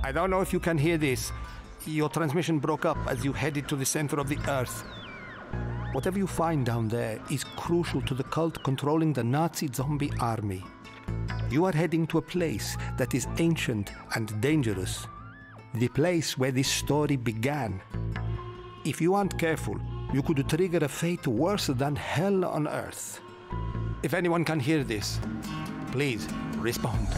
I don't know if you can hear this. Your transmission broke up as you headed to the center of the Earth. Whatever you find down there is crucial to the cult controlling the Nazi zombie army. You are heading to a place that is ancient and dangerous. The place where this story began. If you aren't careful, you could trigger a fate worse than hell on Earth. If anyone can hear this, please respond.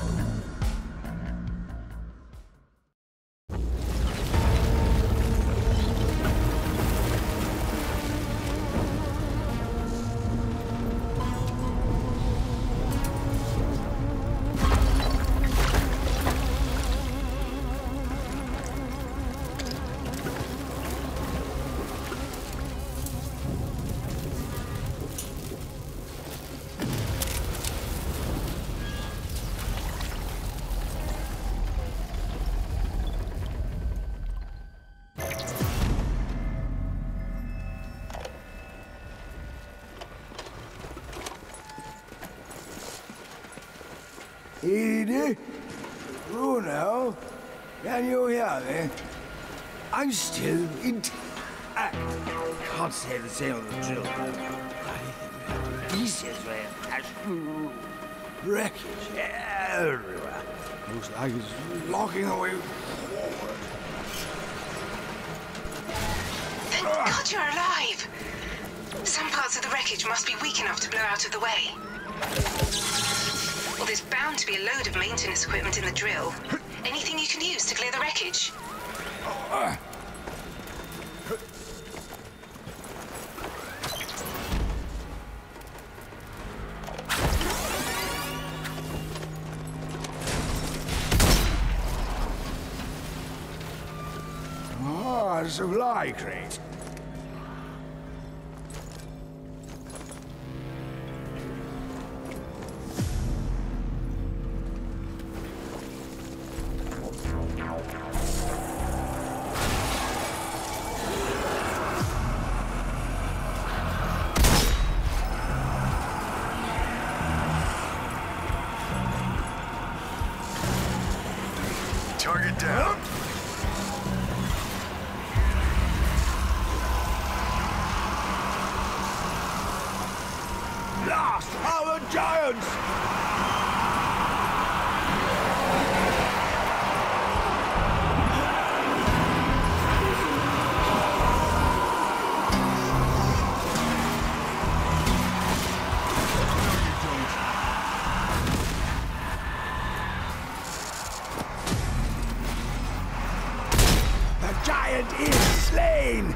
Edie? Bruno? Can you hear me? I'm still in... I can't say the same on the drill. Pieces were wreckage everywhere. Looks like it's locking away forward. Thank God you're alive! Some parts of the wreckage must be weak enough to blow out of the way. Well, there's bound to be a load of maintenance equipment in the drill. Anything you can use to clear the wreckage? Ah, a supply crate. Target down. Blast our giants! The giant is slain!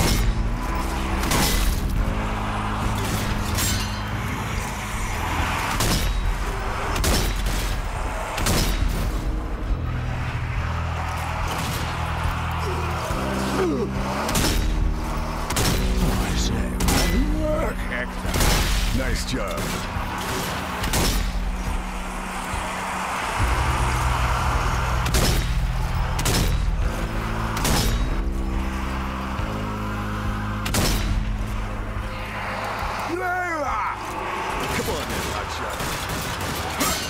I say, good work, Hector. Nice job. Come on then, hotshot.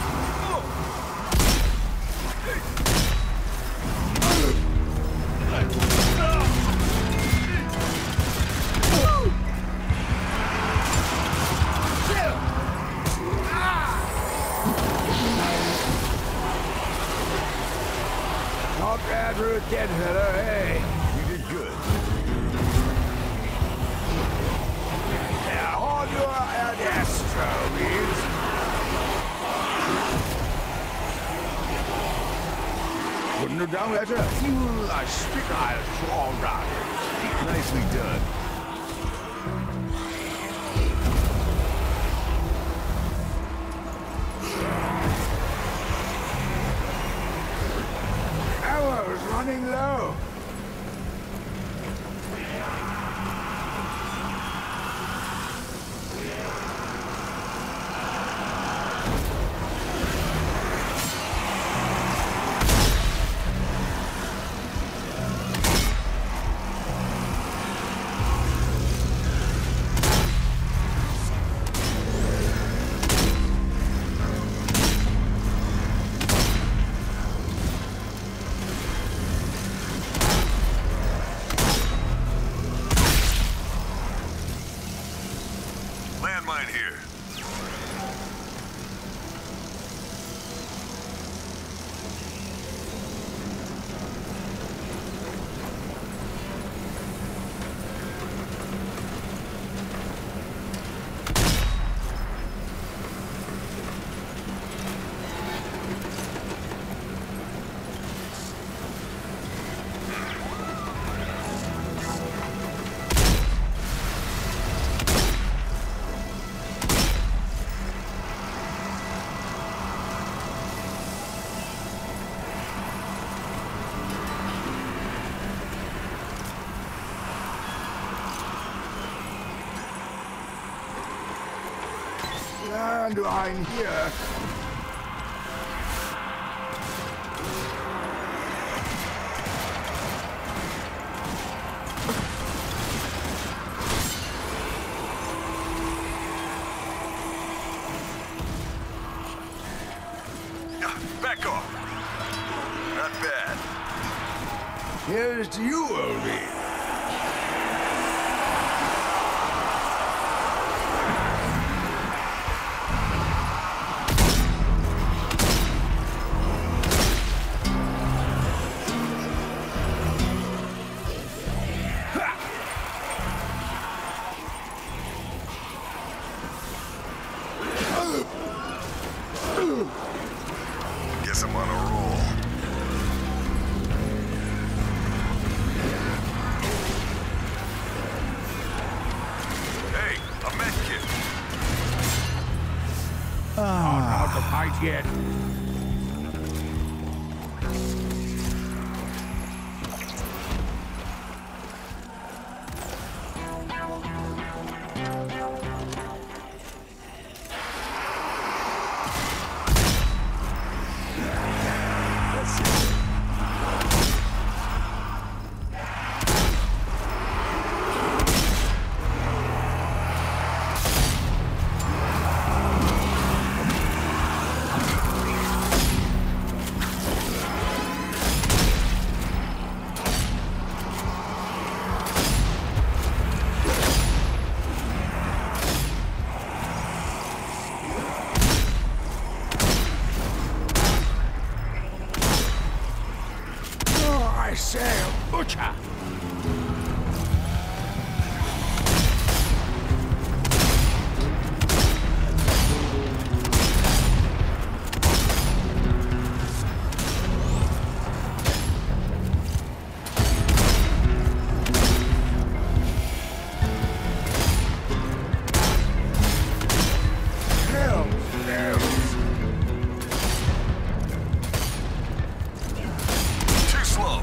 Not bad for a dead fella, hey? You did good. Now, on your Adastro, means. Couldn't have done better. You are spit I'll all right. Nicely done. Ammo's running low. Landwein here. Back off. Not bad. Here's to you, oldie. Guess I'm on a roll. Hey, a med kit. Not the fight yet. I say, butcher! Too slow.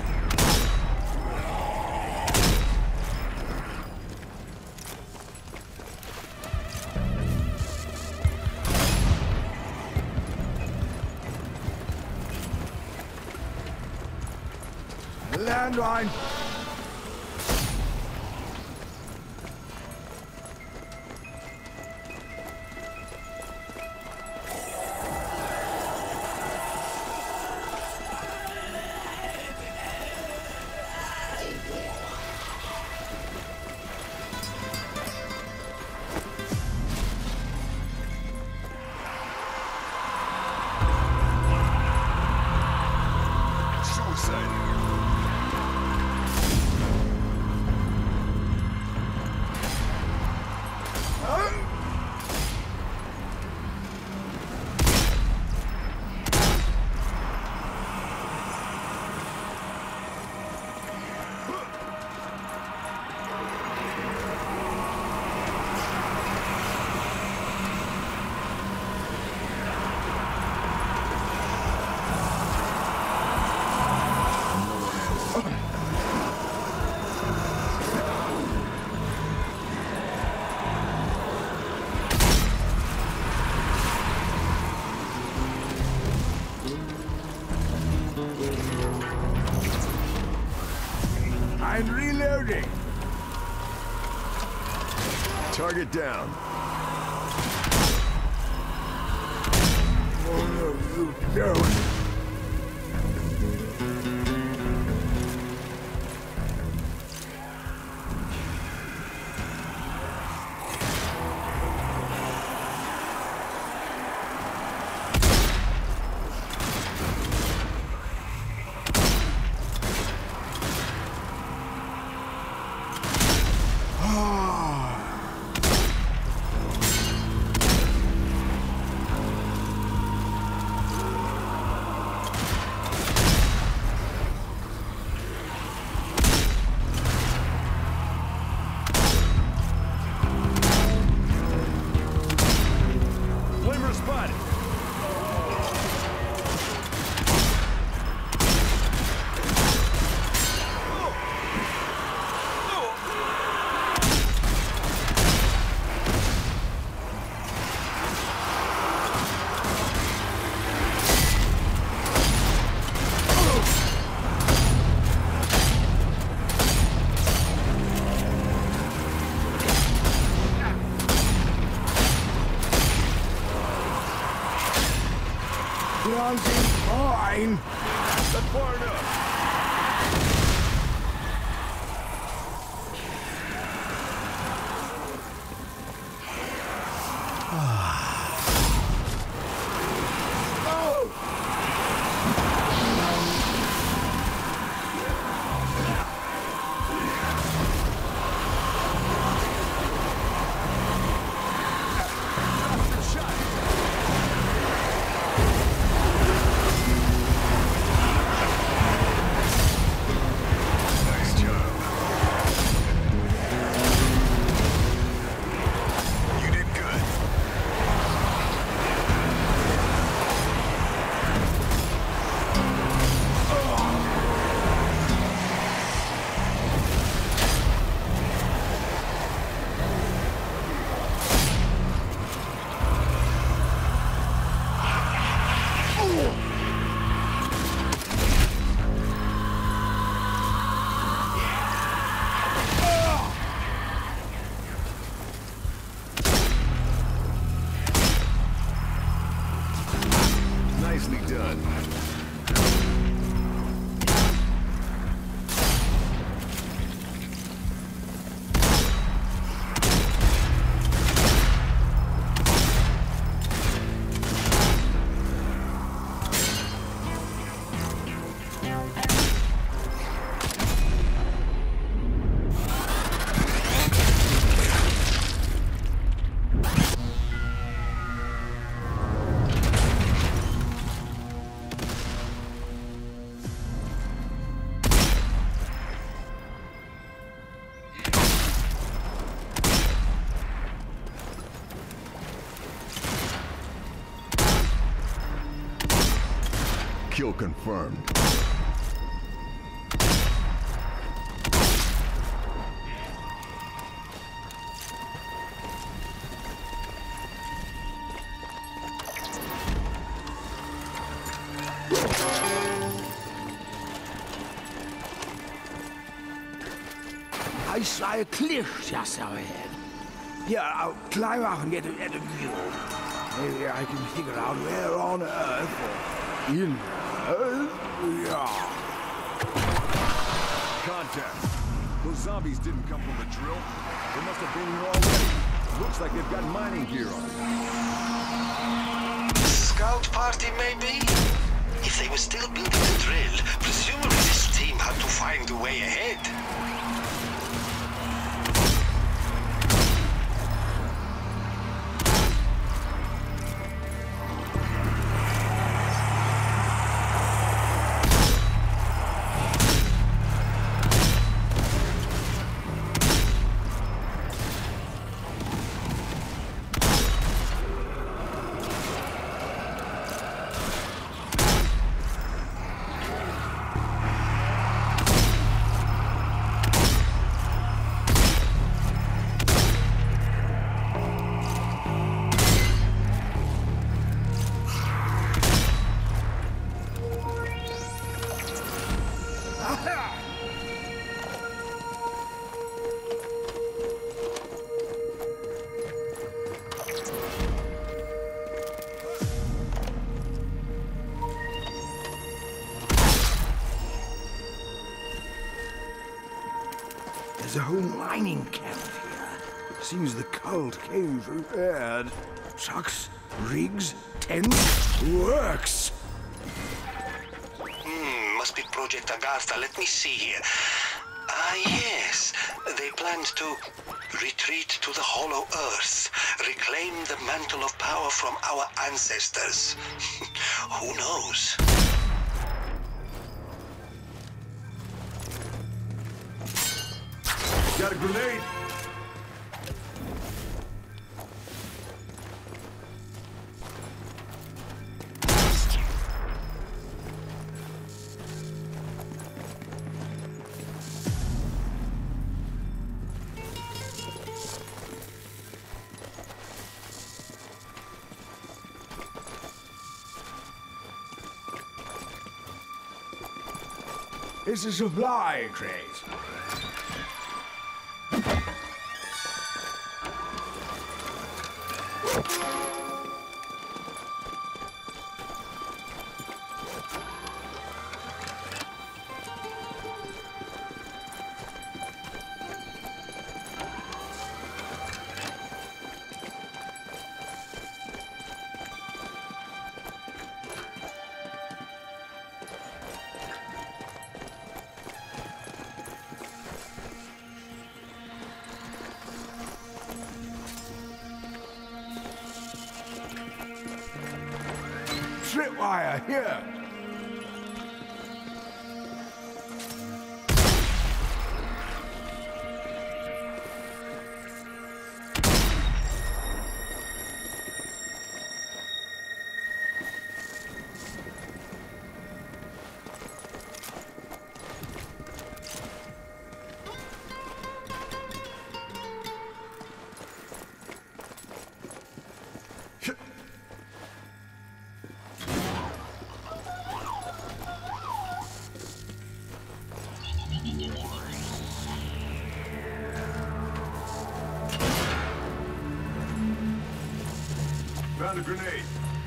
Landwein! Suicide. I'm reloading. Target down. Oh, no, you don't. Flamer spotted. Planting fine. Not far enough. Nice job. You did good. Nicely done. Kill confirmed. I saw a cliff just ahead. Here, I'll climb up and get a better view. Maybe I can figure out where on Earth or in Earth we are. Contact. Those zombies didn't come from the drill. They must have been here already. Looks like they've got mining gear on. Scout party, maybe? If they were still building the drill, presumably this team had to find a way ahead. There's a whole mining camp here. Seems the cult came prepared. Trucks, rigs, tents, works. Must be Project Agartha. Let me see here. Ah, yes. They planned to retreat to the Hollow Earth, reclaim the mantle of power from our ancestors. Who knows? Got a grenade? It's a supply crate. tripwire here. Found a grenade.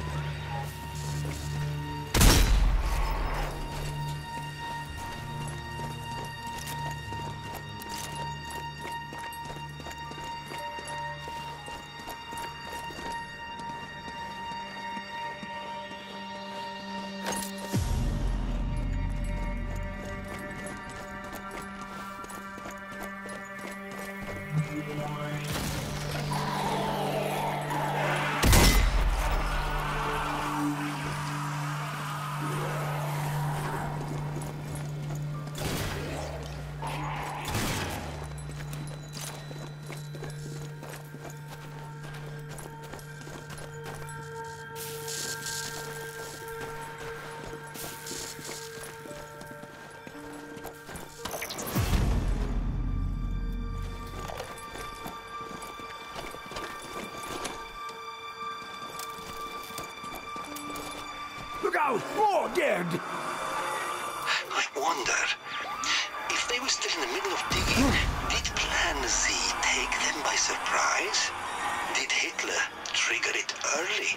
Look out! More dead! I wonder, if they were still in the middle of digging, did Plan Z take them by surprise? Did Hitler trigger it early?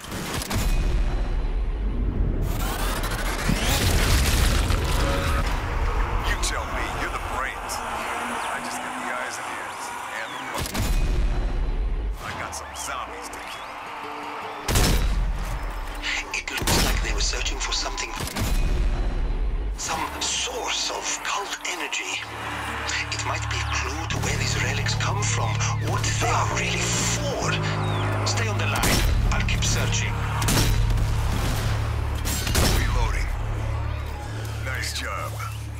You tell me, you're the brains. I just got the eyes and ears, and the muscles. I got some zombies to kill. It looks like they were searching for something. Some source of cult energy. It might be a clue to where these relics come from, what they are really for. Stay on the line. I'll keep searching. Reloading. Nice job.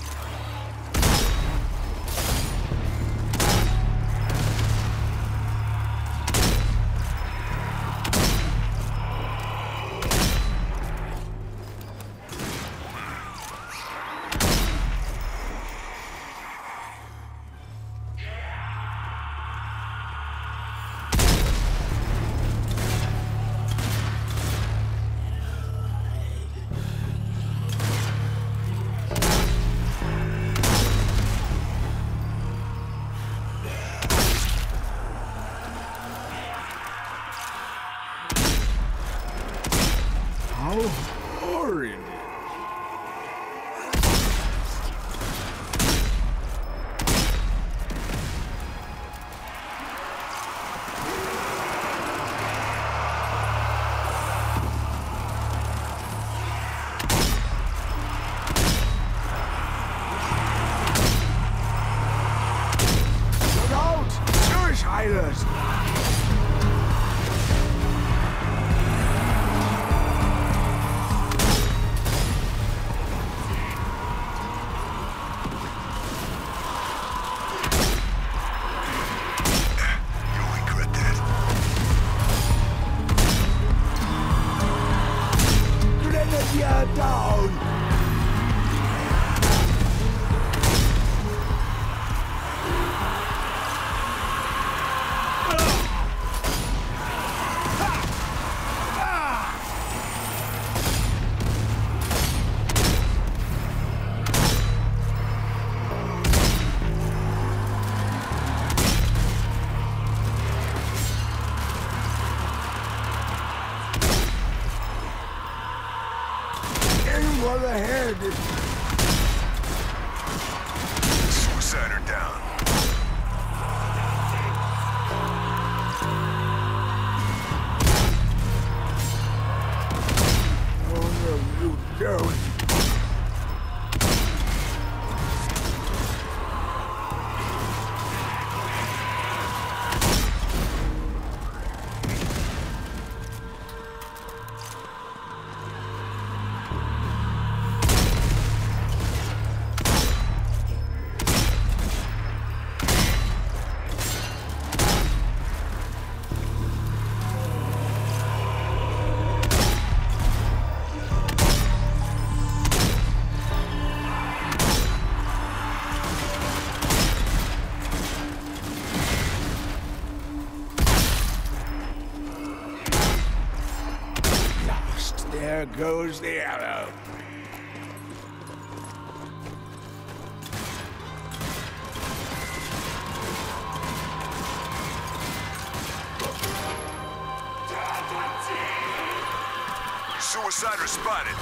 How horrid! Look out! Jewish hiders! Grenadier down! Aim for the head! Suicider down. Oh no, you don't! There goes the arrow. Suicider spotted.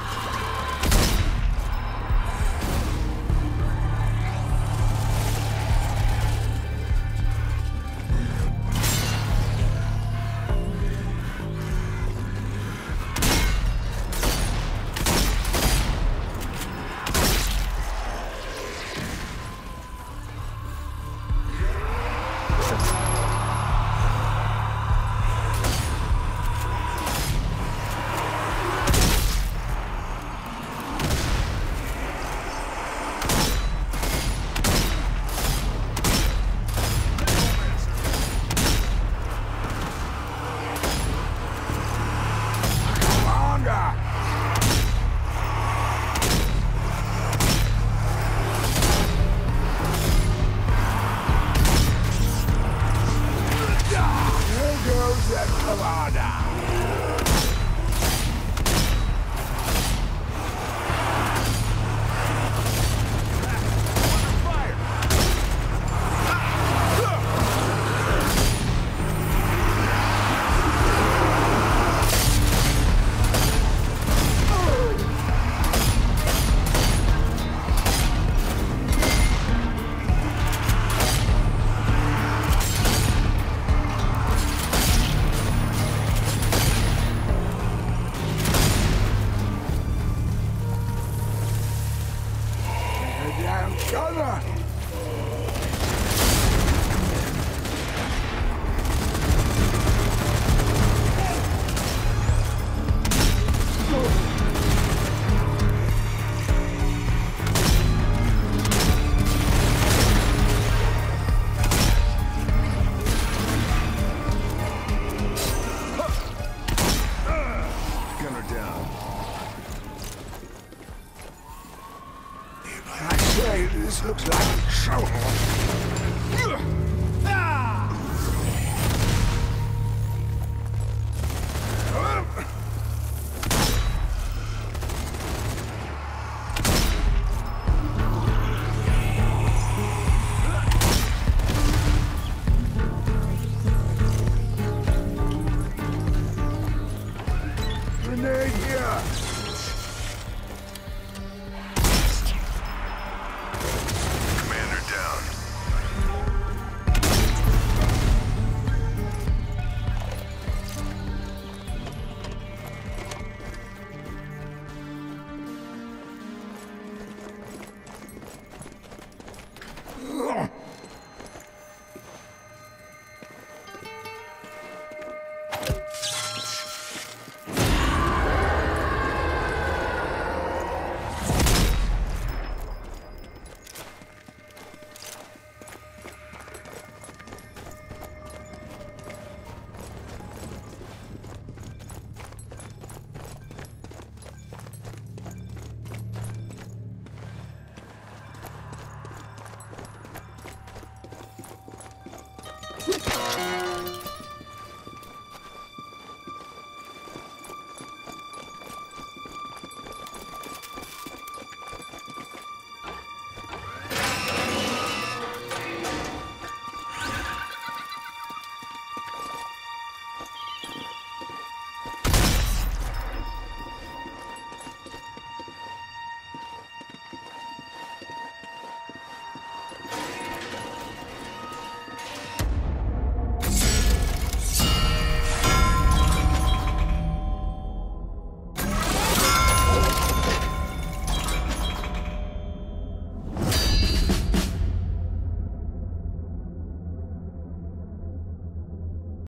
This looks like a show. Grenade here!